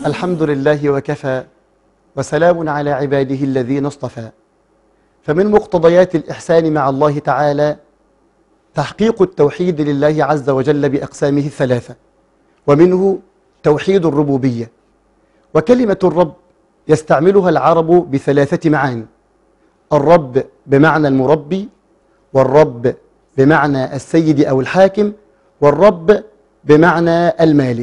الحمد لله وكفى، وسلام على عباده الذين اصطفى. فمن مقتضيات الإحسان مع الله تعالى تحقيق التوحيد لله عز وجل بأقسامه الثلاثة، ومنه توحيد الربوبية. وكلمة الرب يستعملها العرب بثلاثة معاني: الرب بمعنى المربي، والرب بمعنى السيد أو الحاكم، والرب بمعنى المالك.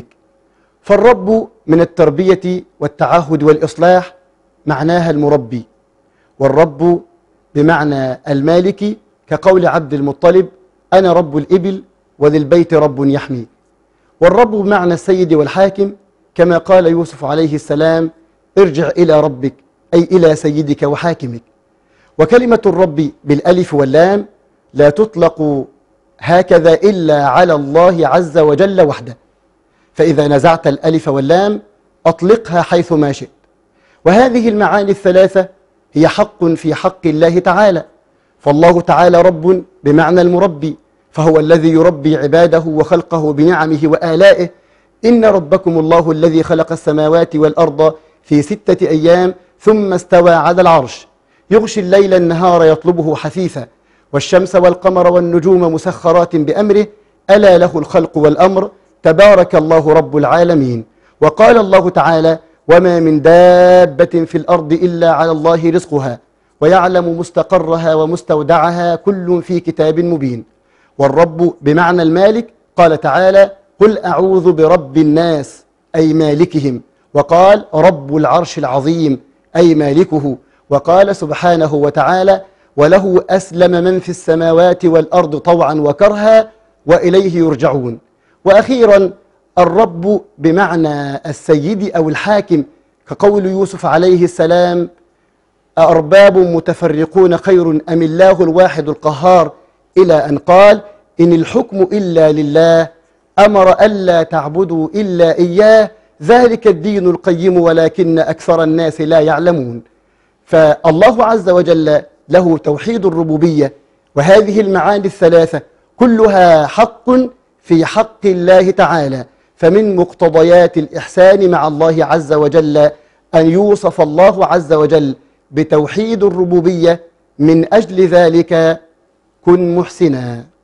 فالرب من التربية والتعهد والإصلاح معناها المربي، والرب بمعنى المالك كقول عبد المطلب: أنا رب الإبل وللبيت رب يحمي. والرب بمعنى السيد والحاكم كما قال يوسف عليه السلام: ارجع إلى ربك، أي إلى سيدك وحاكمك. وكلمة الرب بالألف واللام لا تطلق هكذا إلا على الله عز وجل وحده، فإذا نزعت الألف واللام أطلقها حيث ما شئت. وهذه المعاني الثلاثة هي حق في حق الله تعالى، فالله تعالى رب بمعنى المربي، فهو الذي يربي عباده وخلقه بنعمه وآلائه. إن ربكم الله الذي خلق السماوات والأرض في 6 أيام ثم استوى على العرش يغشي الليل النهار يطلبه حثيثا، والشمس والقمر والنجوم مسخرات بأمره، ألا له الخلق والأمر، تبارك الله رب العالمين. وقال الله تعالى: وما من دابة في الأرض إلا على الله رزقها ويعلم مستقرها ومستودعها كل في كتاب مبين. والرب بمعنى المالك قال تعالى: قل أعوذ برب الناس، أي مالكهم. وقال: رب العرش العظيم، أي مالكه. وقال سبحانه وتعالى: وله أسلم من في السماوات والأرض طوعا وكرها وإليه يرجعون. وأخيرا الرب بمعنى السيد أو الحاكم كقول يوسف عليه السلام: أأرباب متفرقون خير أم الله الواحد القهار، إلى أن قال: إن الحكم إلا لله أمر ألا تعبدوا إلا إياه ذلك الدين القيم ولكن أكثر الناس لا يعلمون. فالله عز وجل له توحيد الربوبية، وهذه المعاني الثلاثة كلها حق في حق الله تعالى. فمن مقتضيات الإحسان مع الله عز وجل أن يوصف الله عز وجل بتوحيد الربوبية. من أجل ذلك كن محسنا.